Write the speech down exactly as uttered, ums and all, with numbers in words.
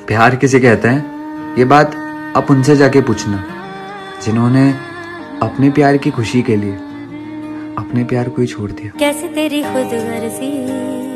प्यार किसे कहते हैं ये बात आप उनसे जाके पूछना जिन्होंने अपने प्यार की खुशी के लिए अपने प्यार को ही छोड़ दिया। कैसे तेरी खुद गर्जी